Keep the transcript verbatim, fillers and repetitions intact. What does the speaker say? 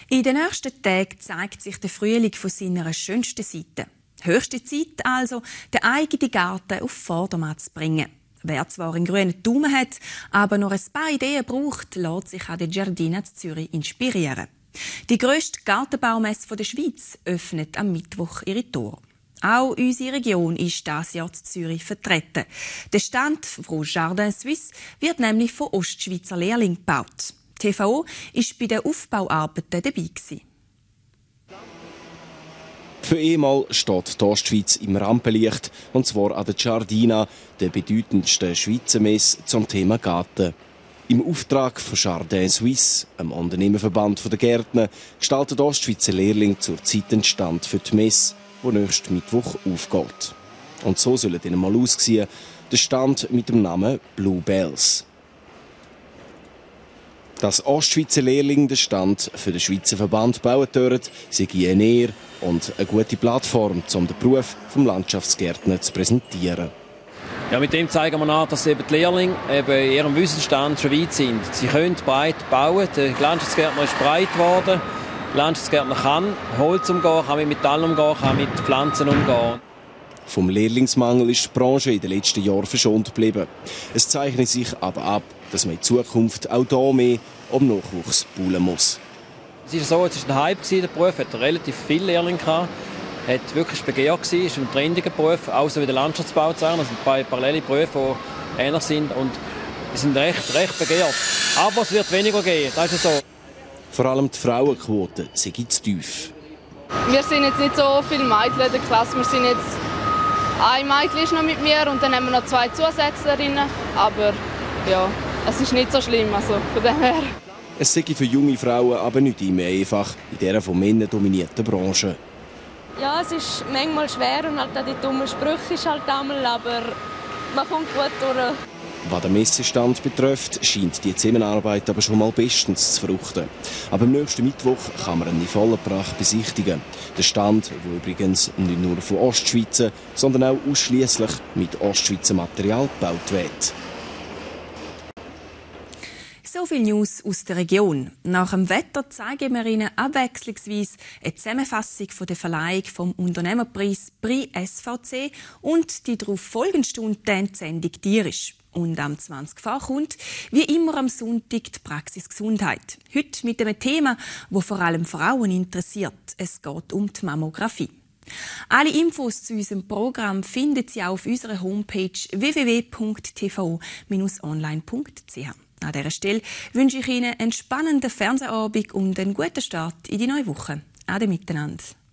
In den nächsten Tagen zeigt sich der Frühling von seiner schönsten Seite. Höchste Zeit also, den eigenen Garten auf Vordermann zu bringen. Wer zwar einen grünen Daumen hat, aber noch ein paar Ideen braucht, lässt sich an der Giardina zu Zürich inspirieren. Die grösste Gartenbaumesse der Schweiz öffnet am Mittwoch ihre Tore. Auch unsere Region ist dieses Jahr in Zürich vertreten. Der Stand von Jardin Suisse wird nämlich von Ostschweizer Lehrlingen gebaut. T V O war bei den Aufbauarbeiten dabei gewesen. Für einmal steht die Ostschweiz im Rampenlicht, und zwar an der Giardina, der bedeutendsten Schweizer Messe zum Thema Garten. Im Auftrag von Jardin Suisse, einem Unternehmerverband der Gärtner, gestaltet Ostschweizer Lehrling zurzeit den Stand für die Messe, die nächsten Mittwoch aufgeht. Und so soll es mal aussehen, der Stand mit dem Namen Blue Bells. Dass Ostschweizer Lehrlinge den Stand für den Schweizer Verband bauen dürfen, sei eine Ehre und eine gute Plattform, um den Beruf des Landschaftsgärtners zu präsentieren. Ja, mit dem zeigen wir an, dass eben die Lehrlinge eben in ihrem Wissensstand schon weit sind. Sie können breit bauen, der Landschaftsgärtner ist breit geworden. Der Landschaftsgärtner kann Holz umgehen, kann mit Metall umgehen, kann mit Pflanzen umgehen. Vom Lehrlingsmangel ist die Branche in den letzten Jahren verschont geblieben. Es zeichnet sich aber ab, dass man in Zukunft auch hier mehr um Nachwuchs buhlen muss. Es ist so, es war ein Hype, der Beruf hat relativ viele Lehrlinge gehabt, hat wirklich begehrt gewesen, ist ein trendiger Beruf, auch so wie der Landschaftsbau zu sagen. Das sind zwei parallele Berufe, die ähnlich sind und die sind recht, recht begehrt. Aber es wird weniger geben, das ist so. Vor allem die Frauenquote sei zu tief. Wir sind jetzt nicht so viele Mädchen in der Klasse. Wir sind jetzt ein Mädchen ist noch mit mir und dann haben wir noch zwei Zusätzlerinnen. Aber ja, es ist nicht so schlimm, also von dem her. Es sei für junge Frauen aber nicht immer einfach in dieser von Männern dominierten Branche. Ja, es ist manchmal schwer und halt auch die dummen Sprüche ist halt einmal, aber man kommt gut durch. Was den Messestand betrifft, scheint die Zusammenarbeit aber schon mal bestens zu fruchten. Aber am nächsten Mittwoch kann man ihn in voller Pracht besichtigen. Der Stand, der übrigens nicht nur von Ostschweizer, sondern auch ausschließlich mit Ostschweizer Material gebaut wird. So viel News aus der Region. Nach dem Wetter zeigen wir Ihnen abwechslungsweise eine Zusammenfassung von der Verleihung vom Unternehmerpreis Prix S V C und die darauf folgende Stunde dann die Sendung «Tierisch». Und am zwanzig vor kommt, wie immer am Sonntag, die Praxis Gesundheit. Heute mit einem Thema, das vor allem Frauen interessiert. Es geht um die Mammographie. Alle Infos zu unserem Programm finden Sie auch auf unserer Homepage w w w punkt t v o online punkt c h. An dieser Stelle wünsche ich Ihnen einen spannenden Fernsehabend und einen guten Start in die neue Woche. Ade miteinander.